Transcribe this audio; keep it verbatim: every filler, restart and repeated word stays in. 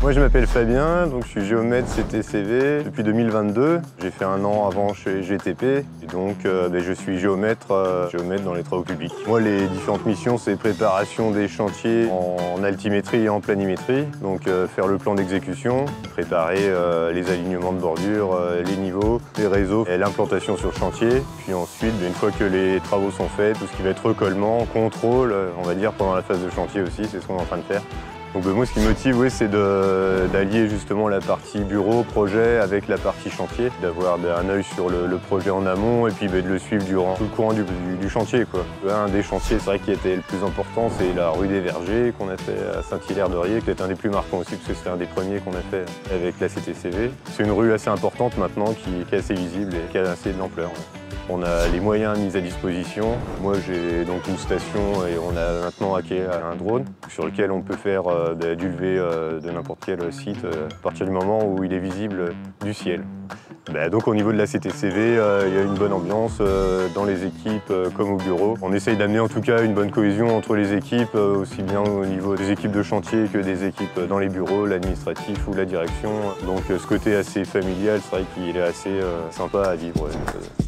Moi je m'appelle Fabien, donc je suis géomètre C T C V depuis deux mille vingt-deux. J'ai fait un an avant chez G T P et donc euh, ben, je suis géomètre, euh, géomètre dans les travaux publics. Moi les différentes missions c'est préparation des chantiers en altimétrie et en planimétrie, donc euh, faire le plan d'exécution, préparer euh, les alignements de bordure, euh, les niveaux, les réseaux et l'implantation sur le chantier. Puis ensuite, ben, une fois que les travaux sont faits, tout ce qui va être recollement, contrôle, on va dire pendant la phase de chantier aussi, c'est ce qu'on est en train de faire. Donc ben, moi ce qui me motive, oui, c'est d'allier justement la partie bureau, projet avec la partie chantier, d'avoir ben, un œil sur le, le projet en amont et puis ben, de le suivre durant tout le courant du, du, du chantier, quoi. Un des chantiers, c'est vrai, qui était le plus important, c'est la rue des Vergers qu'on a fait à Saint-Hilaire-de-Riez, qui est un des plus marquants aussi parce que c'était un des premiers qu'on a fait avec la C T C V. C'est une rue assez importante maintenant qui, qui est assez visible et qui a assez de l'ampleur. Ouais. On a les moyens mis à disposition. Moi, j'ai donc une station et on a maintenant acquis un drone sur lequel on peut faire euh, bah, du lever euh, de n'importe quel site euh, à partir du moment où il est visible du ciel. Bah, donc au niveau de la C T C V, euh, il y a une bonne ambiance euh, dans les équipes euh, comme au bureau. On essaye d'amener en tout cas une bonne cohésion entre les équipes, euh, aussi bien au niveau des équipes de chantier que des équipes dans les bureaux, l'administratif ou la direction. Donc euh, ce côté assez familial, c'est vrai qu'il est assez euh, sympa à vivre. Ouais.